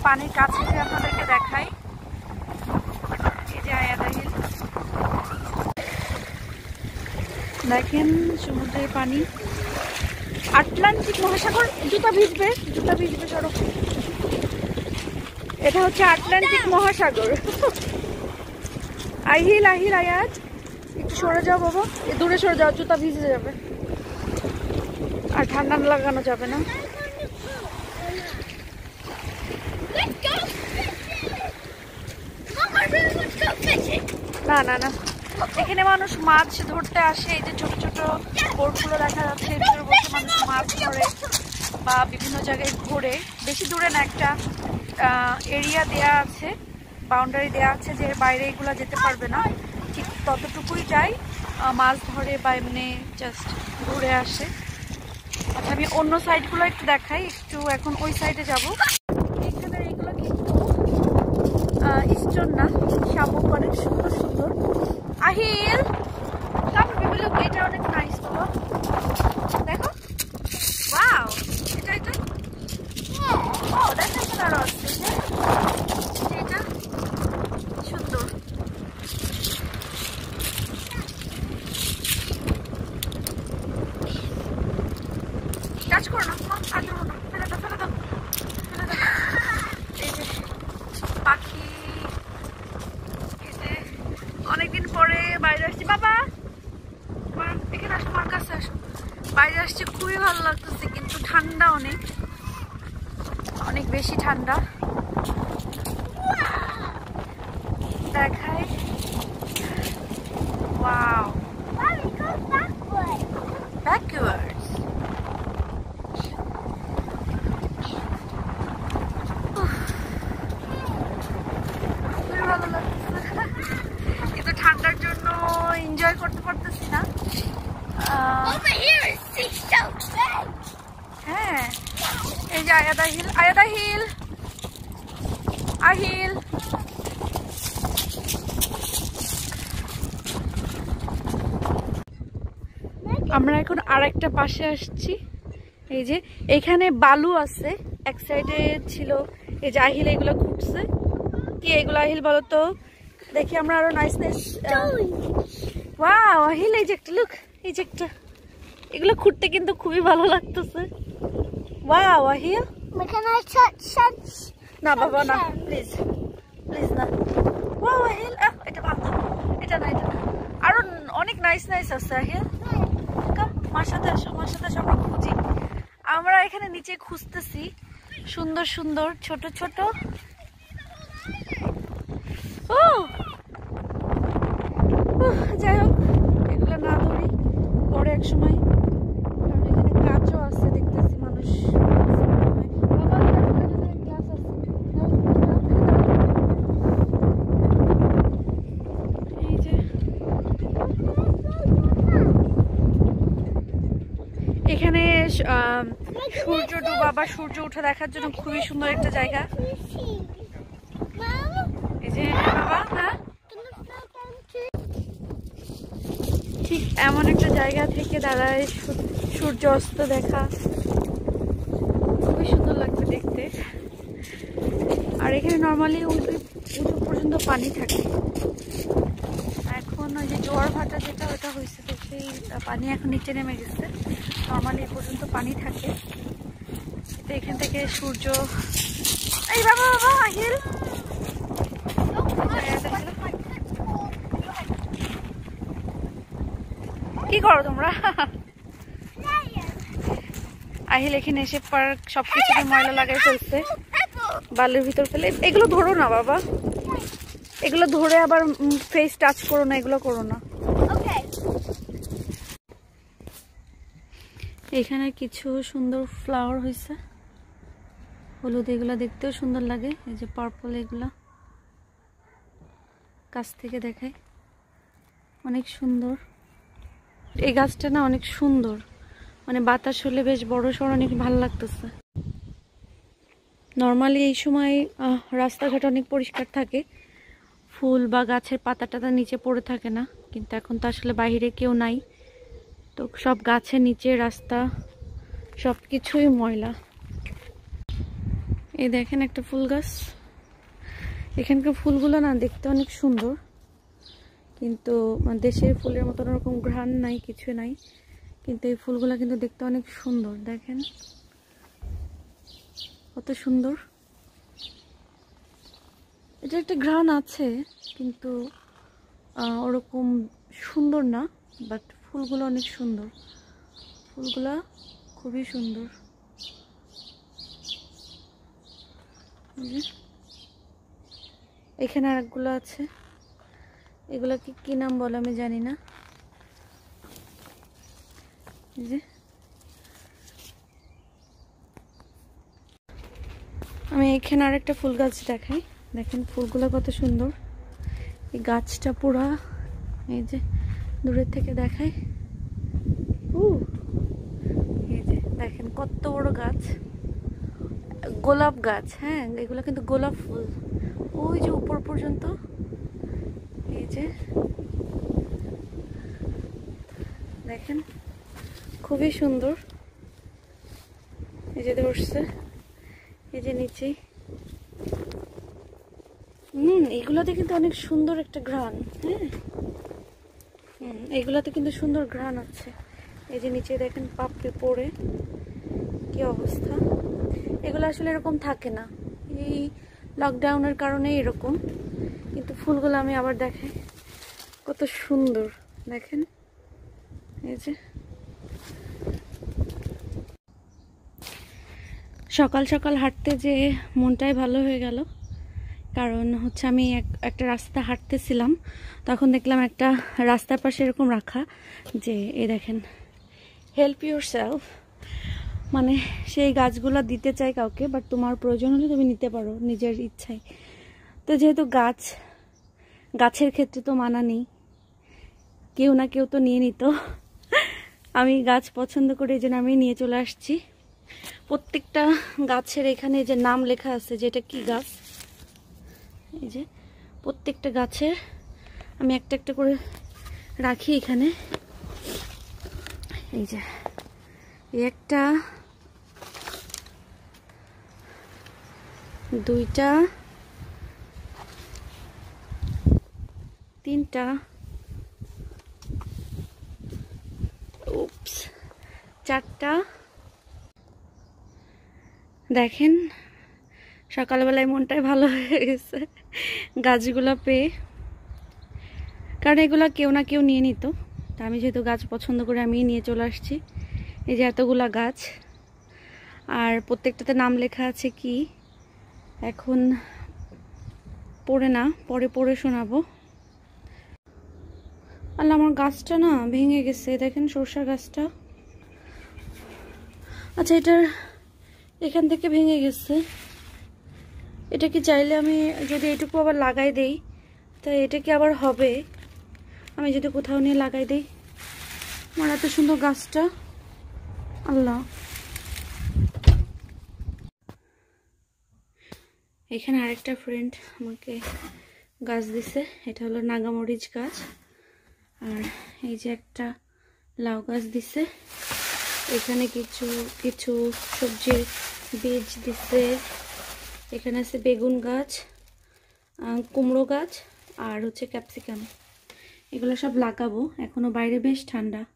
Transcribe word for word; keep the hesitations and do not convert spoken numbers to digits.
পানির কাছে যে আপনাদেরকে দেখাই, এই যে আয়াদা হিল, দেখেন সমুদ্রের পানি, আটলান্টিক মহাসাগর। জুতা ভিজবে, জুতা ভিজবে সড়ক। এটা হচ্ছে আটলান্টিক মহাসাগর। আহিল আহিল আয়াত, একটু সরে যাও বাবা, দূরে সরে যাও, জুতা ভিজে যাবে আর ঠান্ডা লাগানো যাবে না। না না না, এখানে মানুষ মাছ ধরতে আসে। এই যে ছোট ছোট বোটগুলো দেখা যাচ্ছে, এর ভিতরে বসে মানুষ মাছ ধরে বা বিভিন্ন জায়গায় ঘোরে। বেশি দূরে না, একটা এরিয়া দেয়া আছে, বাউন্ডারি দেয়া আছে, যে বাইরে এগুলো যেতে পারবে না, ঠিক ততটুকুই যায়, মাছ ধরে বা এমনি জাস্ট ঘুরে আসে। আচ্ছা, আমি অন্য সাইডগুলো একটু দেখাই, একটু এখন ওই সাইডে যাবো। এখানে এইগুলো কিন্তু ইস্টন না, শামুক, অনেক সুন্দর সুন্দর। আহিল কাম বেবি, লুক, এটা অনেক নাইস বাবা, দেখো। ওয়াও, এটা এটা ও দেখো, এটা আরো আছে, এটা সুন্দর। টাচ করো না, আর দেবো না, ফেলে দাও ফেলে দাও ফেলে দাও। এই যে পাখি, এই যে অনেকদিন পরে বাইরে আসছি। বাবা এখানে আসো, আমার কাছে আসো। বাইরে আসছে, খুবই ভালো লাগতেছে, কিন্তু ঠান্ডা অনেক, অনেক বেশি ঠান্ডা। দেখাই, ওয়াও, ব্যাকওয়ার্ডস। খুবই ভালো লাগতেছে, কিন্তু ঠান্ডার জন্য এনজয় করতে পারতেছি না। হ্যাঁ, এই যে আয়াদা হিল, আয়াদা হিল, আহিল। আমরা এখন আর একটা পাশে আসছি। এই যে এখানে বালু আছে, এক সাইডে ছিল। এই যে আহিল এগুলো খুঁজছে, কি এগুলো আহিল বলো তো? দেখি আমরা আরো নাইস নাইস। ওয়াও আহিল, এই যে একটা লুক, এই যে একটা, এগুলো খুঁড়তে কিন্তু খুবই ভালো লাগতেছে। ওয়াও আহিল, না বাবা না, প্লিজ প্লিজ না। ওয়াও আহিল, এটা ভালো, এটা না, এটা না, আরো অনেক নাইস নাইস আছে। আহিল মার সাথে আসো, মার সাথে আসো, আমরা খুঁজি। আমরা এখানে নিচে খুঁজতেছি সুন্দর সুন্দর ছোট ছোট। ও যাই হোক, এগুলো না ধরি পরে এক সময়, কারণ এখানে কাঁচও আছে দেখতেছি মানুষ। এই যে এখানে সূর্য ডোবা বা সূর্য ওঠা দেখার জন্য খুবই সুন্দর একটা জায়গা। এই যে বাবা, হ্যাঁ, ঠিক এমন একটা জায়গা থেকে দাঁড়ায় সূর্য অস্ত দেখা, খুবই সুন্দর লাগবে দেখতে। আর এখানে নর্মালি উঁচু পর্যন্ত পানি থাকে। এখন ওই যে জোয়ার ভাটা যেটা ওটা হয়েছে, তো সেই পানি এখন নিচে নেমে গেছে। নর্মালি এ পর্যন্ত পানি থাকে, তো এখান থেকে সূর্য। এই বাবা বাবা আহিল, কি করো তোমরা? আহিল এখানে এসে পার্ক সবকিছুতে ময়লা লাগাই ফেলছে, বালুর ভিতর ফেলে। এগুলো ধরো না বাবা, এগুলো ধরে আবার ফেস টাচ করো না, এগুলো করো না। এখানে কিছু সুন্দর ফ্লাওয়ার হয়েছে, হলুদ, এগুলো দেখতেও সুন্দর লাগে। এই যে পার্পল, এগুলা কাছ থেকে দেখায়, অনেক সুন্দর। এই গাছটা না অনেক সুন্দর, মানে বাতাস হলে বেশ বড় সড়, অনেক ভালো লাগতেছে। নর্মালি এই সময় রাস্তাঘাট অনেক পরিষ্কার থাকে, ফুল বা গাছের পাতা টাতা নিচে পড়ে থাকে না, কিন্তু এখন তো আসলে বাইরে কেউ নাই, তো সব গাছের নিচে রাস্তা সব কিছুই ময়লা। এই দেখেন একটা ফুল গাছ। এখানকার ফুলগুলো না দেখতে অনেক সুন্দর, কিন্তু দেশের ফুলের মতন ওরকম ঘ্রাণ নাই, কিছু নাই, কিন্তু এই ফুলগুলো কিন্তু দেখতে অনেক সুন্দর। দেখেন কত সুন্দর। এটা একটা ঘ্রাণ আছে কিন্তু ওরকম সুন্দর না, বাট ফুলগুলো অনেক সুন্দর, ফুলগুলা খুবই সুন্দর। এখানে আরেকগুলো আছে, এগুলা কি কি নাম বলে আমি জানি না। যে আমি এখানে আরেকটা ফুল গাছ দেখাই, দেখেন ফুলগুলো কত সুন্দর। এই গাছটা পুরা, এই যে দূরের থেকে দেখাই, ও এই যে দেখেন কত বড় গাছ, গোলাপ গাছ। হ্যাঁ, এগুলো কিন্তু গোলাপ ফুল, ওই যে উপর পর্যন্ত। এই যে দেখেন খুবই সুন্দর। এই যে ধরছে, এই যে নিচে। হুম এগুলাতে কিন্তু অনেক সুন্দর একটা ঘ্রাণ। হ্যাঁ, হুম এগুলাতে কিন্তু সুন্দর ঘ্রাণ আছে। এই যে নিচে দেখেন পাপড়ি পড়ে কি অবস্থা। এগুলো আসলে এরকম থাকে না, এই লকডাউনের কারণে এরকম, কিন্তু ফুলগুলো আমি আবার দেখাই কত সুন্দর। দেখেন এই যে সকাল সকাল হাঁটতে যে মনটাই ভালো হয়ে গেল, কারণ হচ্ছে আমি একটা রাস্তা হাঁটতেছিলাম, তখন দেখলাম একটা রাস্তার পাশে এরকম রাখা যে এই দেখেন হেল্প ইউর সেলফ, মানে সেই গাছগুলো দিতে চাই কাউকে, বাট তোমার প্রয়োজন হলে তুমি নিতে পারো নিজের ইচ্ছায়। তো যেহেতু গাছ, গাছের ক্ষেত্রে তো মানা নেই, কেউ না কেউ তো নিয়ে নিত। আমি গাছ পছন্দ করে এই জন্য আমি নিয়ে চলে আসছি। প্রত্যেকটা গাছের এখানে যে নাম লেখা আছে যেটা কি গাছ, এই যে প্রত্যেকটা গাছের আমি একটা একটা করে রাখি এখানে। এই যে একটা, দুইটা, তিনটা, উপস চারটা। দেখেন সকালবেলায় মনটাই ভালো হয়ে গেছে গাছগুলো পেয়ে, কারণ এগুলা কেউ না কেউ নিয়ে নিত। তা আমি যেহেতু গাছ পছন্দ করে আমি নিয়ে চলে আসছি। এই যে এতগুলা গাছ, আর প্রত্যেকটাতে নাম লেখা আছে কি এখন পড়ে না, পরে পড়ে শোনাবো। আল্লাহ আমার গাছটা না ভেঙে গেছে, দেখেন সরষা গাছটা। আচ্ছা এটার এখান থেকে ভেঙে গেছে, এটা কি চাইলে আমি যদি এটুকু আবার লাগাই দেই তাই এটা কি আবার হবে? আমি যদি কোথাও নিয়ে লাগাই দেই, আমার এত সুন্দর গাছটা। আল্লাহ, এখানে আরেকটা ফ্রেন্ড আমাকে গাছ দিছে, এটা হলো নাগামরিচ গাছ। আর এই যে একটা লাউ গাছ দিছে, এখানে কিছু কিছু সবজির বীজ দিছে। এখানে আছে বেগুন গাছ, কুমড়ো গাছ আর হচ্ছে ক্যাপসিকাম। এগুলো সব লাগাবো, এখনো বাইরে বেশ ঠান্ডা।